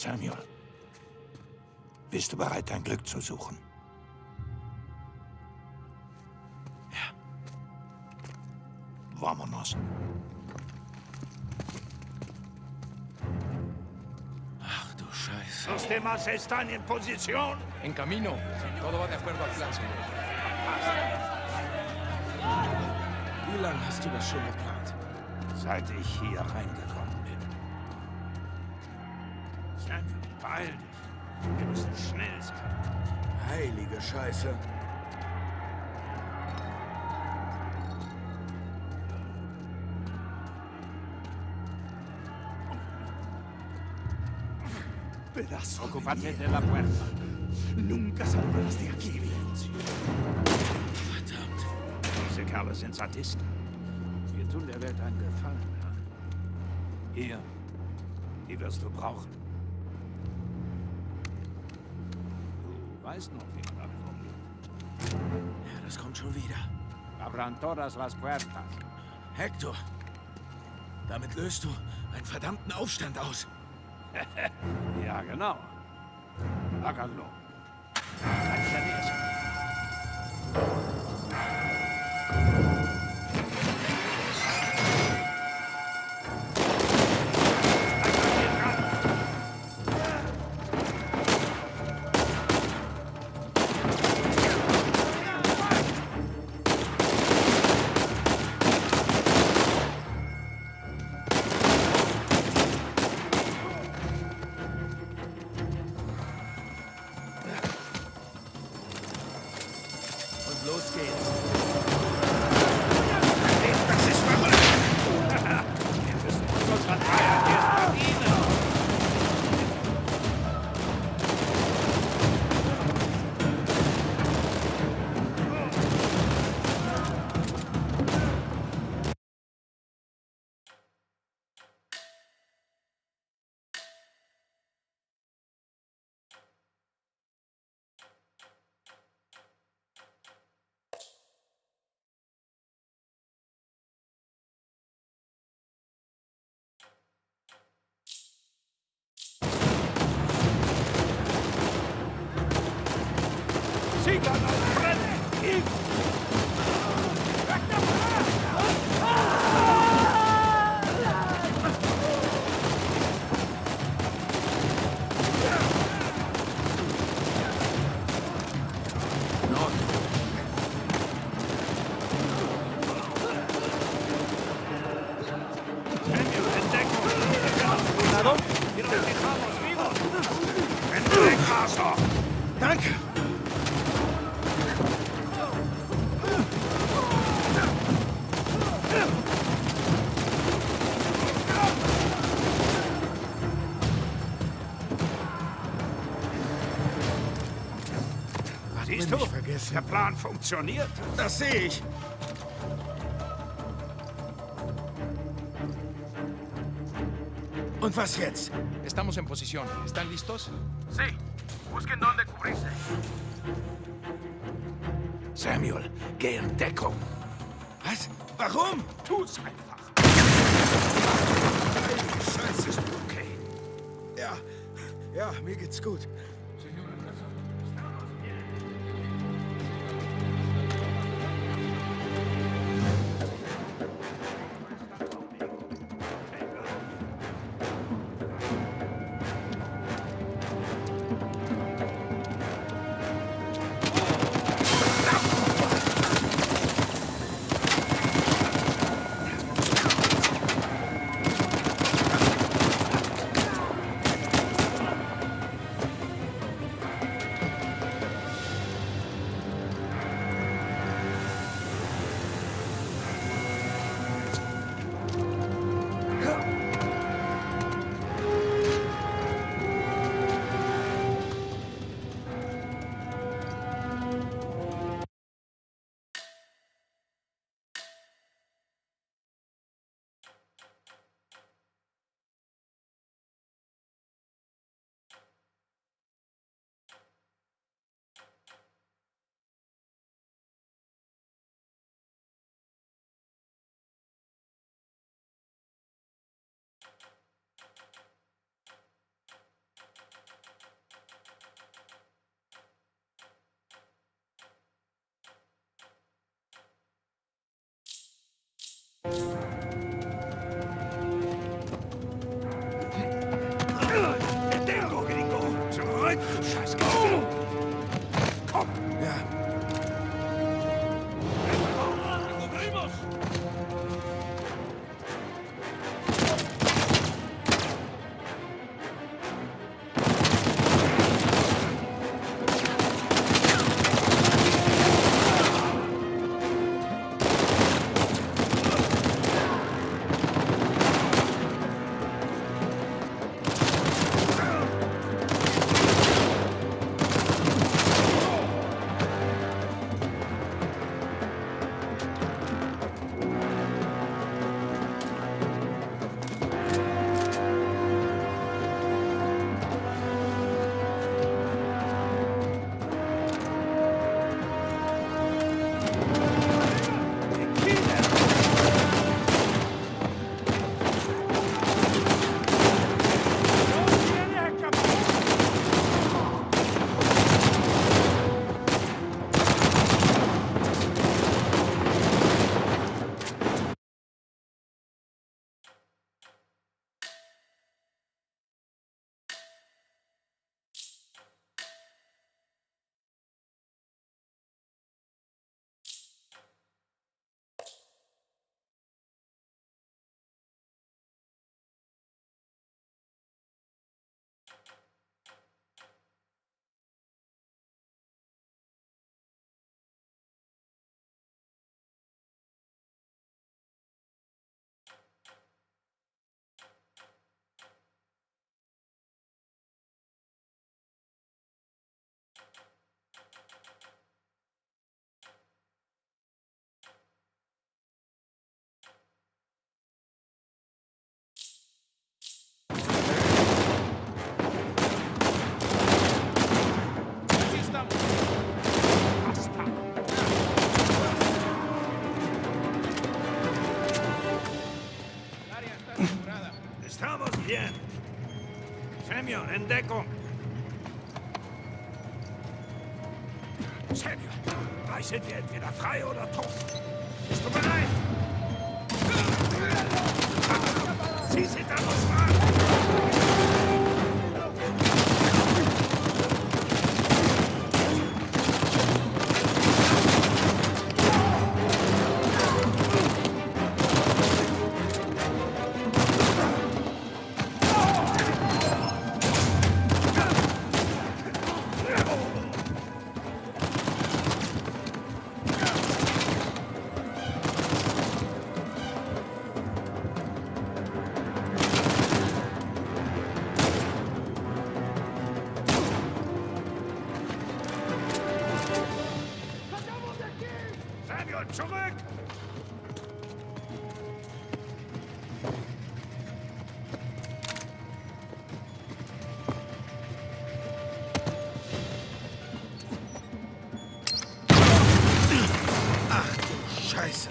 Samuel, bist du bereit, dein Glück zu suchen? Ja. Vámonos. Ach du Scheiße. Los demás están en posición. En camino. Todo va de acuerdo al plan, señor. Wie lange hast du das schon geplant? Seit ich hier reingekommen bin. Samuel, beeil dich. Wir müssen schnell sein. Heilige Scheiße. Pedazo. Ocupate de la puerta. Nunca saldrás de aquí, Silencio. Verdammt. Diese Kerle sind Sadisten. Wir tun der Welt einen Gefallen. Hier, die wirst du brauchen. Du weißt noch, wie man damit umgeht. Ja, das kommt schon wieder. Abran todas las puertas. Hector, damit löst du einen verdammten Aufstand aus. Ja, genau. Háganlo. Los geht's. Das ist verrückt! Wir müssen uns unseren Feiern erst verdienen! Sigan al frente! Danke. Siehst du? Der Plan funktioniert. Das sehe ich. Und was jetzt? Estamos en posición. ¿Están listos? Sí. Busquen dónde cubrirse. Samuel, geh in Deckung. Was? Warum? Tu's einfach. Scheiße. Ist okay. Ja, mir geht's gut. Samuel, in Deckung! Samuel, gleich sind wir entweder frei oder tot. Bist du bereit? Sie sind an uns dran! Samuel, zurück! Ach du Scheiße.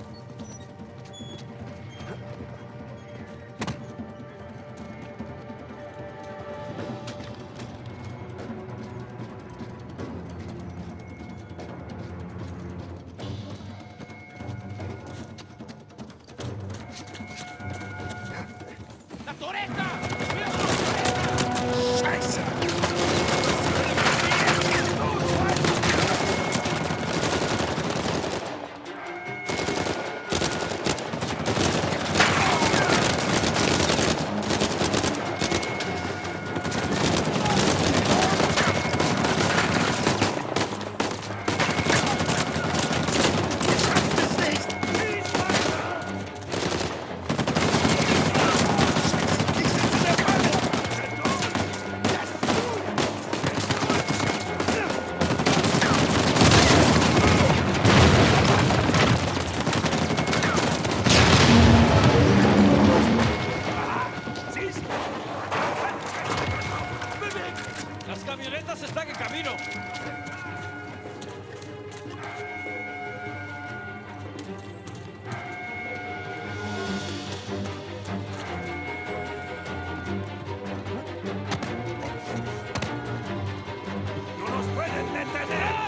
Las camionetas están en camino. ¡No nos pueden detener!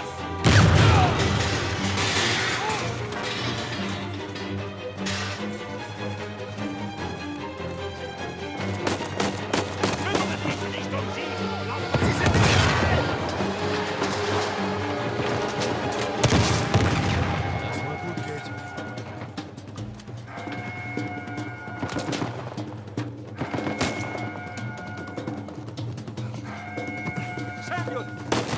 Samuel!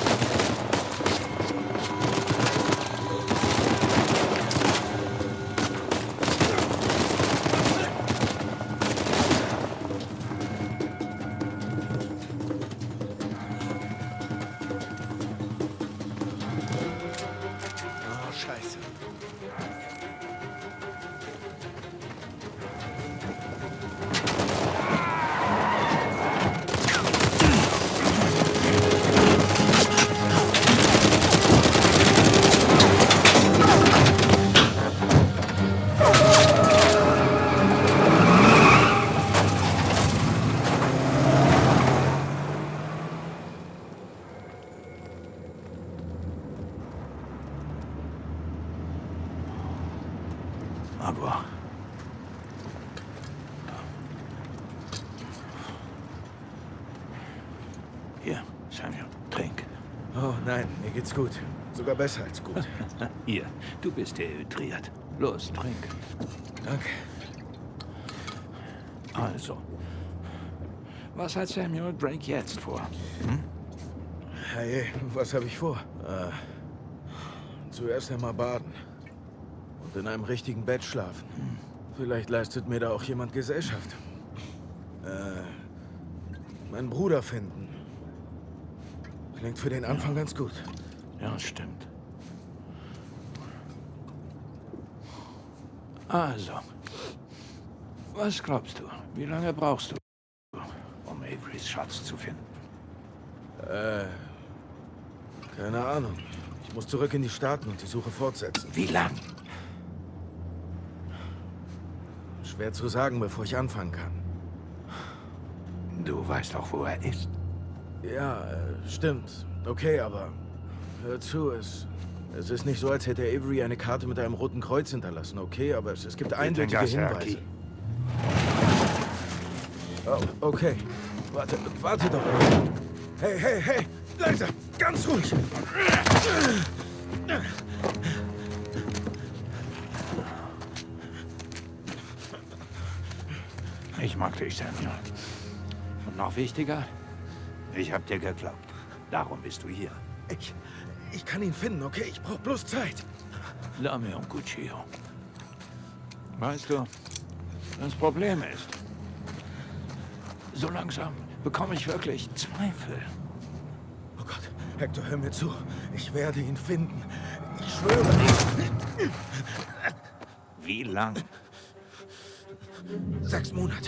Oh, Scheiße. Agua. Hier, Samuel, trink. Oh nein, mir geht's gut. Sogar besser als gut. Hier, du bist dehydriert. Los, trink. Danke. Also, was hat Samuel Drake jetzt vor? Hey, was habe ich vor? Zuerst einmal baden. Und in einem richtigen Bett schlafen. Vielleicht leistet mir da auch jemand Gesellschaft. Meinen Bruder finden. Klingt für den Anfang ganz gut. Ja, stimmt. Also, was glaubst du? Wie lange brauchst du, um Averys Schatz zu finden? Keine Ahnung. Ich muss zurück in die Staaten und die Suche fortsetzen. Wie lang? Schwer zu sagen, bevor ich anfangen kann. Du weißt doch, wo er ist. Ja, stimmt. Okay, aber hör zu, es ist nicht so, als hätte Avery eine Karte mit einem roten Kreuz hinterlassen, okay? Aber es gibt eindeutige Hinweise. Oh, okay. Warte doch. Hey, leiser, ganz ruhig. Ich mag dich, Samuel. Und noch wichtiger, ich hab dir geglaubt. Darum bist du hier. Ich kann ihn finden, okay? Ich brauche bloß Zeit. Lame und Cuchillo. Weißt du, das Problem ist, so langsam bekomme ich wirklich Zweifel. Oh Gott, Hector, hör mir zu. Ich werde ihn finden. Ich schwöre. Wie lang? 6 Monate.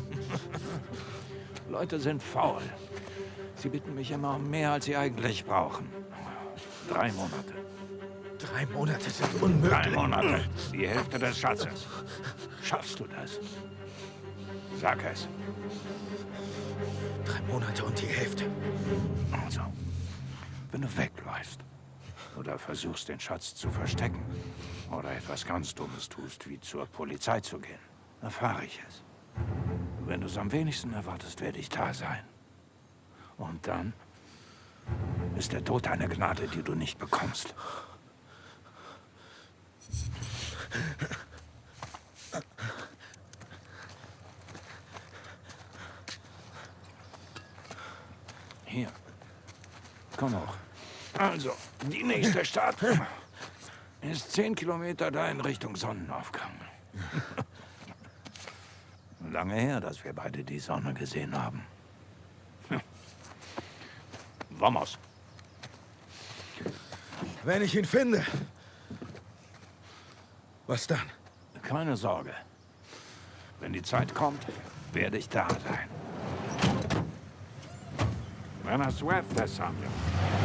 Leute sind faul. Sie bitten mich immer um mehr, als sie eigentlich brauchen. 3 Monate. 3 Monate sind unmöglich. 3 Monate. Die Hälfte des Schatzes. Schaffst du das? Sag es. 3 Monate und die Hälfte. Also, wenn du wegläufst oder versuchst, den Schatz zu verstecken oder etwas ganz Dummes tust, wie zur Polizei zu gehen, erfahre ich es. Wenn du es am wenigsten erwartest, werde ich da sein. Und dann ist der Tod eine Gnade, die du nicht bekommst. Hier. Komm hoch. Also, die nächste Stadt ist 10 Kilometer da in Richtung Sonnenaufgang. Lange her, dass wir beide die Sonne gesehen haben. Vamos. Wenn ich ihn finde. Was dann? Keine Sorge. Wenn die Zeit kommt, werde ich da sein. Buena suerte, Samuel.